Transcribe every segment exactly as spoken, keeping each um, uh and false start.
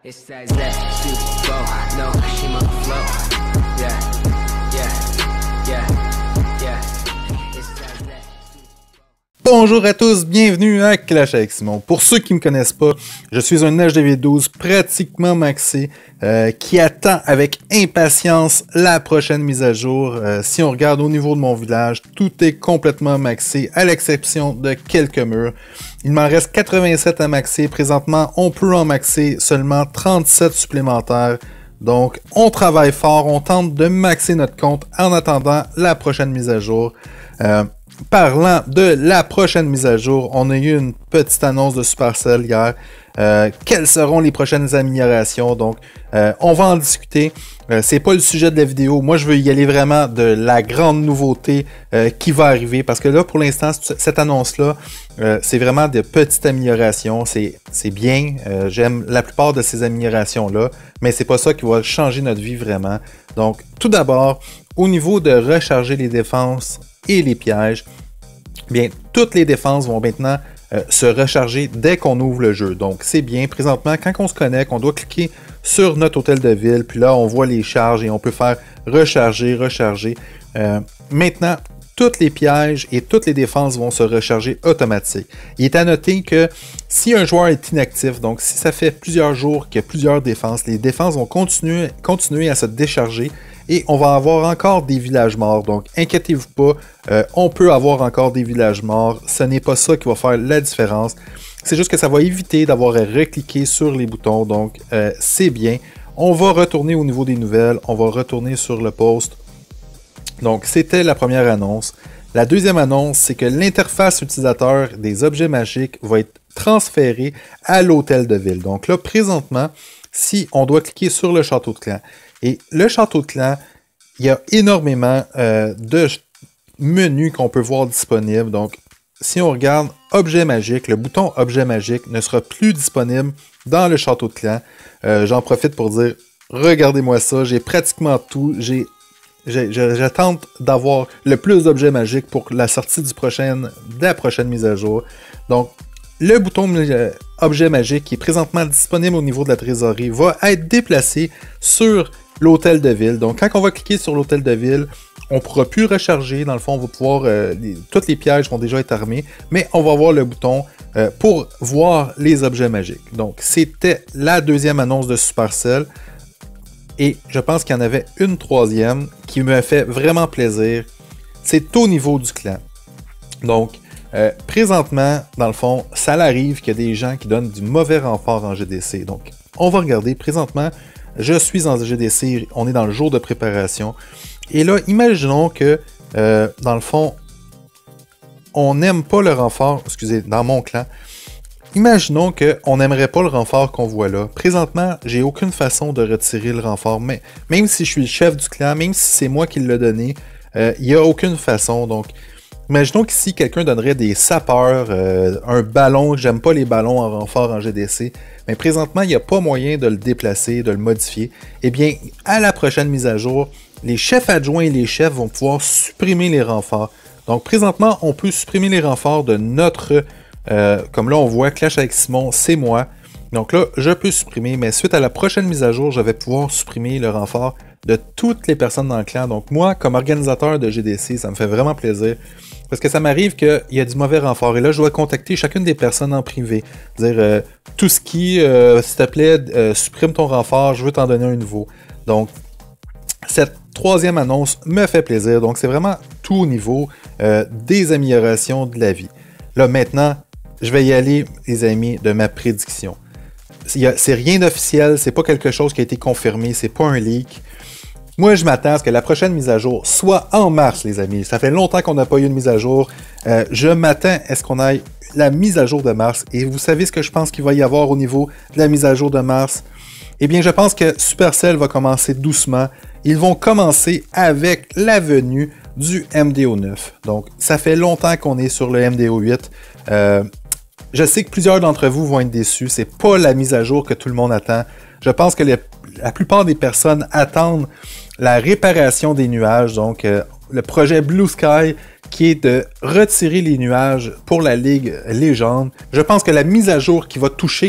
It's that that Super Bowl, no, she my flow. Yeah, yeah, yeah, yeah. It's that that. Bonjour à tous, bienvenue à Clash avec Simon. Pour ceux qui ne me connaissent pas, je suis un H D V douze pratiquement maxé euh, qui attend avec impatience la prochaine mise à jour. Euh, si on regarde au niveau de mon village, tout est complètement maxé à l'exception de quelques murs. Il m'en reste quatre-vingt-sept à maxer. Présentement, on peut en maxer seulement trente-sept supplémentaires. Donc, on travaille fort, on tente de maxer notre compte en attendant la prochaine mise à jour. Euh, Parlant de la prochaine mise à jour, on a eu une petite annonce de Supercell hier. Euh, quelles seront les prochaines améliorations? Donc, euh, on va en discuter. Euh, c'est pas le sujet de la vidéo. Moi, je veux y aller vraiment de la grande nouveauté euh, qui va arriver. Parce que là, pour l'instant, cette annonce-là, euh, c'est vraiment de petites améliorations. C'est, c'est bien. Euh, j'aime la plupart de ces améliorations-là. Mais c'est pas ça qui va changer notre vie vraiment. Donc, tout d'abord, au niveau de recharger les défenses et les pièges, bien, toutes les défenses vont maintenant euh, se recharger dès qu'on ouvre le jeu. Donc, c'est bien. Présentement, quand on se connecte, on doit cliquer sur notre hôtel de ville, puis là, on voit les charges et on peut faire recharger, recharger. Euh, maintenant, toutes les pièges et toutes les défenses vont se recharger automatiquement. Il est à noter que si un joueur est inactif, donc si ça fait plusieurs jours qu'il y a plusieurs défenses, les défenses vont continuer, continuer à se décharger et on va avoir encore des villages morts. Donc, inquiétez-vous pas, euh, on peut avoir encore des villages morts. Ce n'est pas ça qui va faire la différence. C'est juste que ça va éviter d'avoir à recliquer sur les boutons. Donc, euh, c'est bien. On va retourner au niveau des nouvelles. On va retourner sur le post. Donc, c'était la première annonce. La deuxième annonce, c'est que l'interface utilisateur des objets magiques va être transférée à l'hôtel de ville. Donc là, présentement, si on doit cliquer sur le château de clan, et le château de clan, il y a énormément euh, de menus qu'on peut voir disponibles. Donc, si on regarde Objet magique, le bouton Objet magique ne sera plus disponible dans le château de clan. Euh, j'en profite pour dire, regardez-moi ça, j'ai pratiquement tout. J'ai, j'ai, j'attends d'avoir le plus d'objets magiques pour la sortie du prochain, de la prochaine mise à jour. Donc, le bouton euh, Objet magique qui est présentement disponible au niveau de la trésorerie va être déplacé sur l'hôtel de ville. Donc, quand on va cliquer sur l'hôtel de ville, on ne pourra plus recharger. Dans le fond, on va pouvoir... Euh, les, toutes les pièges vont déjà être armés, mais on va avoir le bouton euh, pour voir les objets magiques. Donc, c'était la deuxième annonce de Supercell. Et je pense qu'il y en avait une troisième qui me fait vraiment plaisir. C'est au niveau du clan. Donc, euh, présentement, dans le fond, ça arrive qu'il y a des gens qui donnent du mauvais renfort en G D C. Donc, on va regarder. Présentement, je suis en G D C, on est dans le jour de préparation. Et là, imaginons que, euh, dans le fond, on n'aime pas le renfort, excusez, dans mon clan. Imaginons qu'on n'aimerait pas le renfort qu'on voit là. Présentement, j'ai aucune façon de retirer le renfort. Mais même si je suis le chef du clan, même si c'est moi qui l'ai donné, euh, il n'y a aucune façon. Donc, imaginons qu'ici, quelqu'un donnerait des sapeurs, euh, un ballon. J'aime pas les ballons en renfort en G D C. Mais présentement, il n'y a pas moyen de le déplacer, de le modifier. Eh bien, à la prochaine mise à jour, les chefs adjoints et les chefs vont pouvoir supprimer les renforts. Donc, présentement, on peut supprimer les renforts de notre... Euh, comme là, on voit Clash avec Simon, c'est moi. Donc là, je peux supprimer. Mais suite à la prochaine mise à jour, je vais pouvoir supprimer le renfort de toutes les personnes dans le clan. Donc moi, comme organisateur de G D C, ça me fait vraiment plaisir. Parce que ça m'arrive qu'il y a du mauvais renfort. Et là, je dois contacter chacune des personnes en privé. Dire, euh, tout ce qui, euh, s'il te plaît, euh, supprime ton renfort, je veux t'en donner un nouveau. Donc, cette troisième annonce me fait plaisir. Donc, c'est vraiment tout au niveau euh, des améliorations de la vie. Là, maintenant, je vais y aller, les amis, de ma prédiction. C'est rien d'officiel, c'est pas quelque chose qui a été confirmé, c'est pas un leak. Moi, je m'attends à ce que la prochaine mise à jour soit en mars, les amis. Ça fait longtemps qu'on n'a pas eu une mise à jour. Euh, je m'attends à ce qu'on aille la mise à jour de mars. Et vous savez ce que je pense qu'il va y avoir au niveau de la mise à jour de mars? Eh bien, je pense que Supercell va commencer doucement. Ils vont commencer avec la venue du M D O neuf. Donc, ça fait longtemps qu'on est sur le M D O huit. Euh, je sais que plusieurs d'entre vous vont être déçus. C'est pas la mise à jour que tout le monde attend. Je pense que les, la plupart des personnes attendent la réparation des nuages. Donc, euh, le projet Blue Sky qui est de retirer les nuages pour la Ligue Légende. Je pense que la mise à jour qui va toucher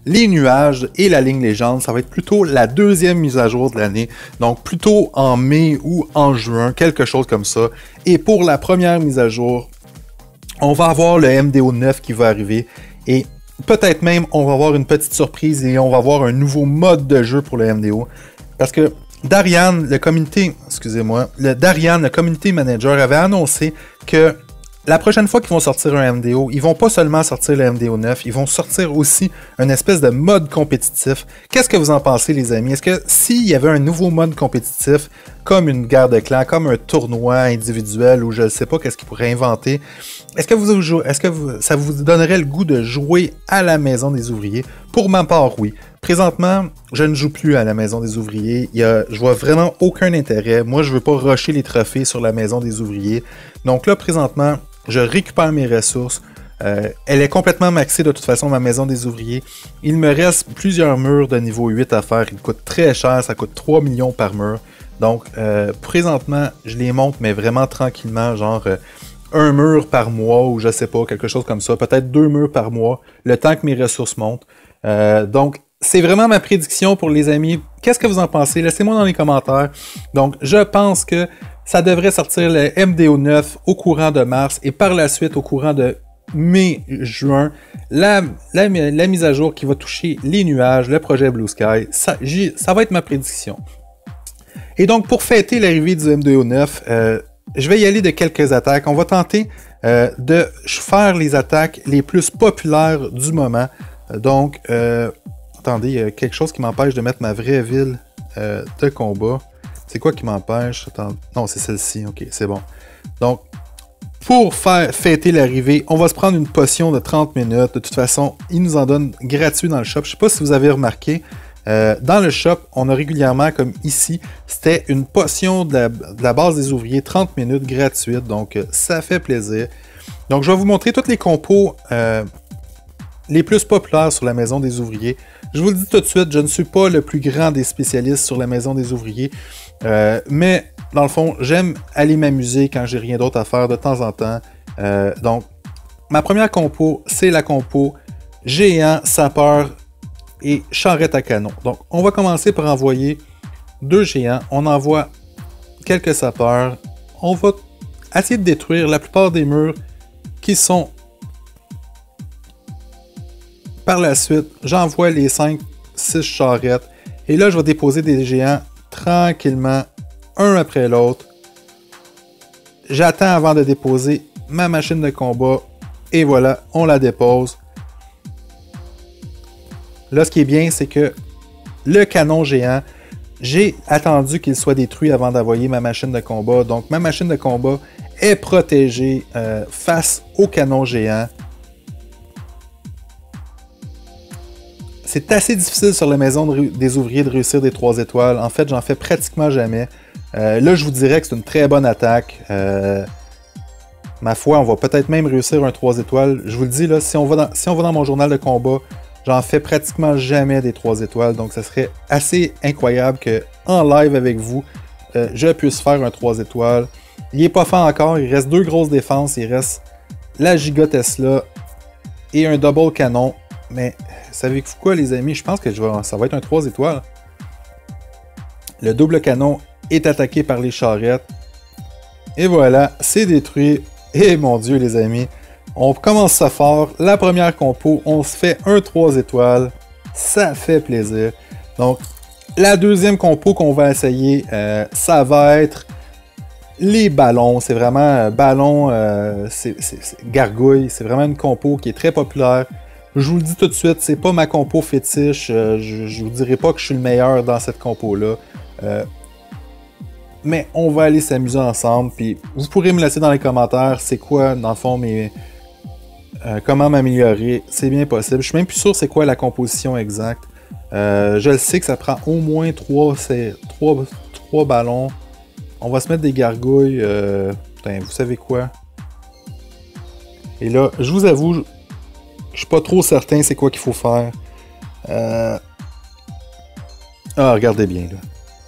les nuages et la ligne légende, ça va être plutôt la deuxième mise à jour de l'année, donc plutôt en mai ou en juin, quelque chose comme ça. Et pour la première mise à jour, on va avoir le M D O neuf qui va arriver et peut-être même on va avoir une petite surprise et on va avoir un nouveau mode de jeu pour le M D O. Parce que Darian, le community, excusez-moi, le Darian, le community manager, avait annoncé que la prochaine fois qu'ils vont sortir un M D O, ils vont pas seulement sortir le M D O neuf, ils vont sortir aussi une espèce de mode compétitif. Qu'est-ce que vous en pensez, les amis? Est-ce que s'il y avait un nouveau mode compétitif, comme une guerre de clans, comme un tournoi individuel, ou je ne sais pas qu'est-ce qu'ils pourraient inventer, est-ce que, vous, est-ce que vous, ça vous donnerait le goût de jouer à la Maison des Ouvriers? Pour ma part, oui. Présentement, je ne joue plus à la Maison des Ouvriers. Il y a, je vois vraiment aucun intérêt. Moi, je ne veux pas rusher les trophées sur la Maison des Ouvriers. Donc là, présentement, je récupère mes ressources. Euh, elle est complètement maxée de toute façon, ma Maison des Ouvriers. Il me reste plusieurs murs de niveau huit à faire. Ils coûtent très cher, ça coûte trois millions par mur. Donc, euh, présentement, je les monte, mais vraiment tranquillement, genre euh, un mur par mois ou je sais pas, quelque chose comme ça. Peut-être deux murs par mois, le temps que mes ressources montent. Euh, donc, c'est vraiment ma prédiction pour les amis. Qu'est-ce que vous en pensez? Laissez-moi dans les commentaires. Donc, je pense que ça devrait sortir le M D O neuf au courant de mars et par la suite au courant de mai-juin, la, la, la mise à jour qui va toucher les nuages, le projet Blue Sky. Ça, ça va être ma prédiction. Et donc, pour fêter l'arrivée du M D O neuf, euh, je vais y aller de quelques attaques. On va tenter euh, de faire les attaques les plus populaires du moment. Donc, euh, attendez, il y a quelque chose qui m'empêche de mettre ma vraie ville euh, de combat. C'est quoi qui m'empêche? Attends... Non, c'est celle-ci. Ok, c'est bon. Donc, pour faire fêter l'arrivée, on va se prendre une potion de trente minutes. De toute façon, ils nous en donnent gratuit dans le shop. Je ne sais pas si vous avez remarqué, euh, dans le shop, on a régulièrement, comme ici, c'était une potion de la, de la base des ouvriers, trente minutes gratuite. Donc, euh, ça fait plaisir. Donc, je vais vous montrer tous les compos euh, les plus populaires sur la Maison des Ouvriers. Je vous le dis tout de suite, je ne suis pas le plus grand des spécialistes sur la Maison des Ouvriers. Euh, mais, dans le fond, j'aime aller m'amuser quand j'ai rien d'autre à faire de temps en temps. Euh, donc, ma première compo, c'est la compo géant, sapeur et charrette à canon. Donc, on va commencer par envoyer deux géants. On envoie quelques sapeurs. On va essayer de détruire la plupart des murs qui sont... Par la suite, j'envoie les cinq six charrettes. Et là, je vais déposer des géants tranquillement, un après l'autre. J'attends avant de déposer ma machine de combat. Et voilà, on la dépose. Là, ce qui est bien, c'est que le canon géant, j'ai attendu qu'il soit détruit avant d'envoyer ma machine de combat. Donc, ma machine de combat est protégée euh, face au canon géant. C'est assez difficile sur la Maison des Ouvriers de réussir des trois étoiles. En fait, j'en fais pratiquement jamais. Euh, là, je vous dirais que c'est une très bonne attaque. Euh, ma foi, on va peut-être même réussir un trois étoiles. Je vous le dis, là, si on va dans, si on va dans mon journal de combat, j'en fais pratiquement jamais des trois étoiles. Donc, ça serait assez incroyable qu'en live avec vous, euh, je puisse faire un trois étoiles. Il n'est pas fait encore. Il reste deux grosses défenses. Il reste la Giga Tesla et un double canon. Mais savez-vous quoi, les amis? Je pense que je vais, ça va être un trois étoiles. Le double canon est attaqué par les charrettes. Et voilà, c'est détruit. Et mon Dieu, les amis, on commence ça fort. La première compo, on se fait un trois étoiles. Ça fait plaisir. Donc, la deuxième compo qu'on va essayer, euh, ça va être les ballons. C'est vraiment euh, ballon, euh, c'est gargouille. C'est vraiment une compo qui est très populaire. Je vous le dis tout de suite, c'est pas ma compo fétiche. Euh, je, je vous dirai pas que je suis le meilleur dans cette compo-là. Euh, mais on va aller s'amuser ensemble. Puis vous pourrez me laisser dans les commentaires c'est quoi, dans le fond, mes, euh, comment m'améliorer. C'est bien possible. Je suis même plus sûr c'est quoi la composition exacte. Euh, je le sais que ça prend au moins trois ballons. On va se mettre des gargouilles. Euh, putain, vous savez quoi? Et là, je vous avoue... Je suis pas trop certain c'est quoi qu'il faut faire. Euh... Ah, regardez bien là.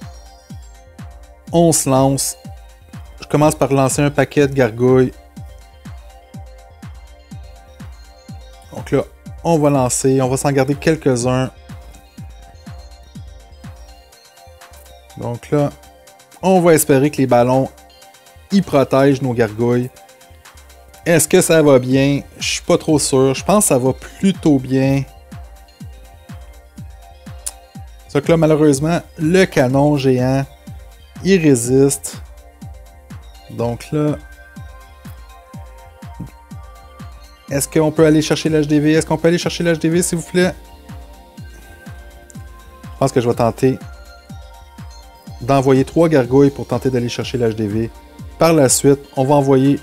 On se lance. Je commence par lancer un paquet de gargouilles. Donc là, On va lancer, on va s'en garder quelques-uns. Donc là, on va espérer que les ballons y protègent nos gargouilles. Est-ce que ça va bien? Je suis pas trop sûr. Je pense que ça va plutôt bien. Sauf que là, malheureusement, le canon géant, il résiste. Donc là, est-ce qu'on peut aller chercher l'H D V? Est-ce qu'on peut aller chercher l'H D V, s'il vous plaît? Je pense que je vais tenter d'envoyer trois gargouilles pour tenter d'aller chercher l'H D V. Par la suite, on va envoyer...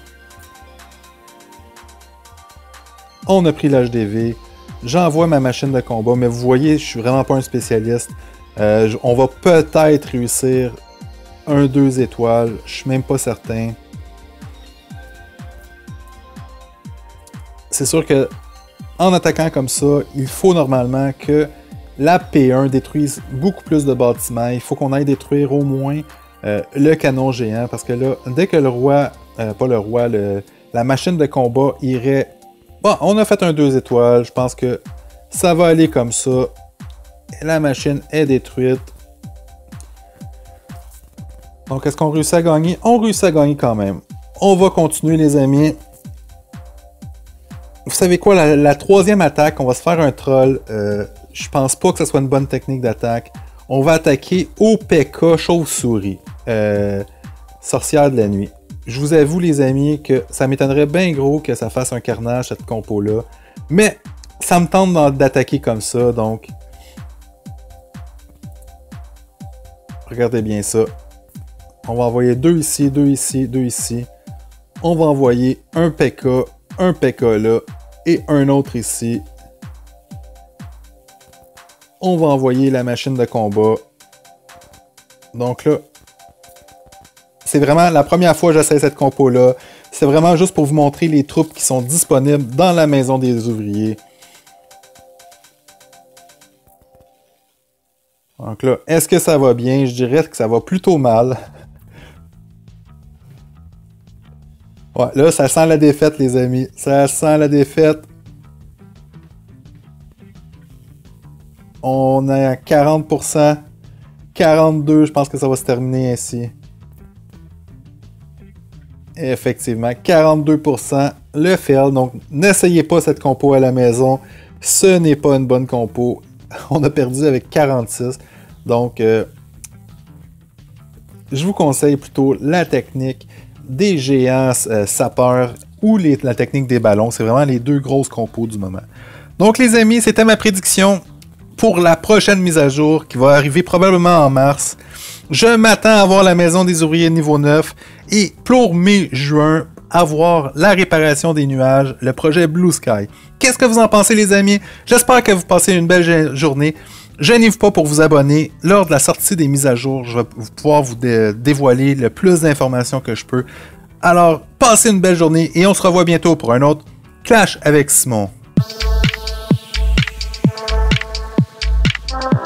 On a pris l'H D V. J'envoie ma machine de combat, mais vous voyez, je suis vraiment pas un spécialiste. Euh, on va peut-être réussir un deux étoiles. Je suis même pas certain. C'est sûr que en attaquant comme ça, il faut normalement que la P un détruise beaucoup plus de bâtiments. Il faut qu'on aille détruire au moins euh, le canon géant. Parce que là, dès que le roi, euh, pas le roi, le, la machine de combat irait... Bon, on a fait un deux étoiles. Je pense que ça va aller comme ça. La machine est détruite. Donc, est-ce qu'on réussit à gagner? On réussit à gagner quand même. On va continuer, les amis. Vous savez quoi? La, la troisième attaque, on va se faire un troll. Euh, je pense pas que ce soit une bonne technique d'attaque. On va attaquer O P K chauve-souris. Euh, sorcière de la nuit. Je vous avoue, les amis, que ça m'étonnerait bien gros que ça fasse un carnage, cette compo-là. Mais ça me tente d'attaquer comme ça, donc... Regardez bien ça. On va envoyer deux ici, deux ici, deux ici. On va envoyer un P K, un P K là, et un autre ici. On va envoyer la machine de combat. Donc là... C'est vraiment la première fois que j'essaie cette compo-là. C'est vraiment juste pour vous montrer les troupes qui sont disponibles dans la maison des ouvriers. Donc là, est-ce que ça va bien? Je dirais que ça va plutôt mal. Ouais, là, ça sent la défaite, les amis. Ça sent la défaite. On est à quarante pour cent. quarante-deux, je pense que ça va se terminer ainsi. Effectivement, quarante-deux pour cent le fail. Donc, n'essayez pas cette compo à la maison. Ce n'est pas une bonne compo. On a perdu avec quarante-six. Donc, euh, je vous conseille plutôt la technique des géants euh, sapeurs ou les, la technique des ballons. C'est vraiment les deux grosses compos du moment. Donc, les amis, c'était ma prédiction pour la prochaine mise à jour qui va arriver probablement en mars. Je m'attends à voir la maison des ouvriers niveau neuf et pour mai-juin, avoir la réparation des nuages, le projet Blue Sky. Qu'est-ce que vous en pensez, les amis? J'espère que vous passez une belle journée. Gênez-vous pas pour vous abonner. Lors de la sortie des mises à jour, je vais pouvoir vous dé dévoiler le plus d'informations que je peux. Alors, passez une belle journée et on se revoit bientôt pour un autre Clash avec Simon.